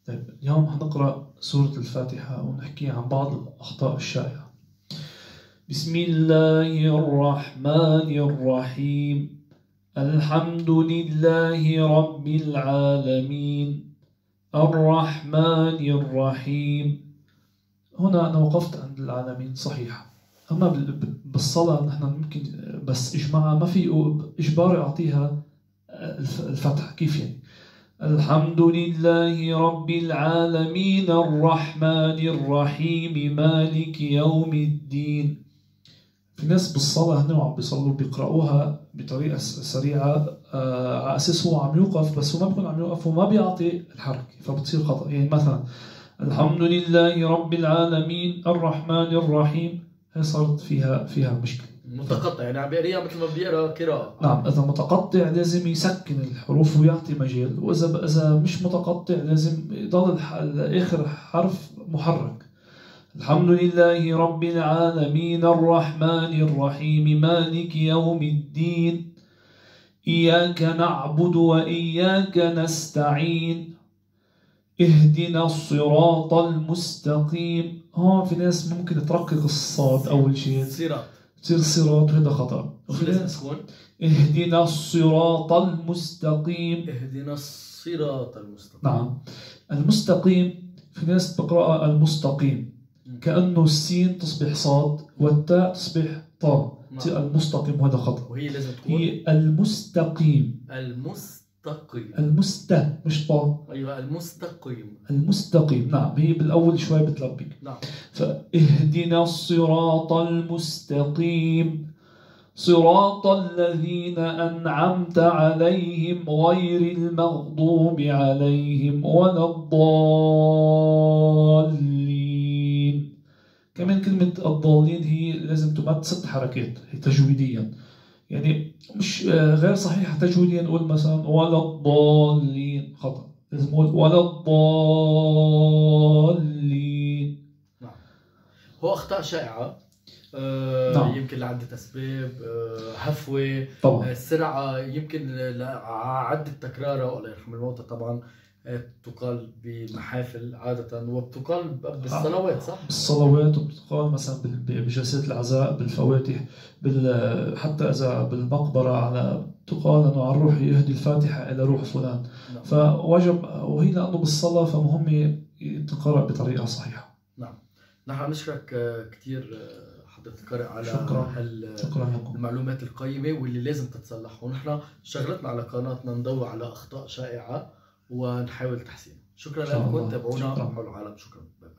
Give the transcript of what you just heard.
طيب اليوم حنقرأ سورة الفاتحة ونحكي عن بعض الأخطاء الشائعة. بسم الله الرحمن الرحيم. الحمد لله رب العالمين الرحمن الرحيم. هنا أنا وقفت عند العالمين صحيح، أما بالصلاة نحن ممكن بس إجماعها ما في إجباري أعطيها الفتح. كيف يعني؟ الحمد لله رب العالمين الرحمن الرحيم مالك يوم الدين. في ناس بالصلاة هنا وعم بيصلوا بيقرأوها بطريقة سريعة على أساس هو عم يوقف، بس هو ما بيكون عم يوقف وما بيعطي الحركة، فبتصير خطأ. يعني مثلا الحمد لله رب العالمين الرحمن الرحيم، هي صارت فيها مشكلة. متقطع يعني عم بيقرأ مثل ما بيقرأ قراءة. نعم، إذا متقطع لازم يسكن الحروف ويعطي مجال، وإذا مش متقطع لازم يضل آخر حرف محرك. الحمد لله رب العالمين الرحمن الرحيم مالك يوم الدين إياك نعبد وإياك نستعين اهدنا الصراط المستقيم. هون في ناس ممكن ترقق الصاد أول شيء تصير صراط، وهذا خطأ. وفي ناس تكون اهدنا الصراط المستقيم. اهدنا الصراط المستقيم. نعم، المستقيم في ناس تقرأ المستقيم كأنه السين تصبح صاد والتاء تصبح طاء، تصير المستقيم، وهذا خطأ. وهي لازم تكون هي المستقيم. مش طاء. أيوة المستقيم. المستقيم، نعم، هي بالأول شوي بتلبك. نعم. فاهدنا الصراط المستقيم صراط الذين أنعمت عليهم غير المغضوب عليهم ولا الضالين. كمان كلمة الضالين هي لازم تمد 6 حركات، هي تجويديا، يعني مش غير صحيح تجويديا. نقول مثلا ولا الضالين، خطأ، لازم نقول ولا الضالين. نعم. هو أخطاء شائعة نعم. يمكن لعدة أسباب، هفوة طبعا. السرعة، يمكن عدة تكرارها الله يرحم الموتى طبعا. تقال بمحافل عادة وبتقال بالصلوات، صح؟ بالصلوات، وبتقال مثلا بجلسات العزاء، بالفواتح، حتى إذا بالمقبرة على تقال أنه على الروح يهدي الفاتحة إلى روح فلان. نعم. فوجب، وهي لأنه بالصلاة فمهم تقرأ بطريقة صحيحة. نعم. نحن نشكرك كثير حضرتك على شكرا المعلومات القيمة واللي لازم تتصلح، ونحن شغلتنا على قناتنا نضوي على أخطاء شائعة ونحاول تحسينها. شكرا لكم، تابعونا حول العالم. شكرا.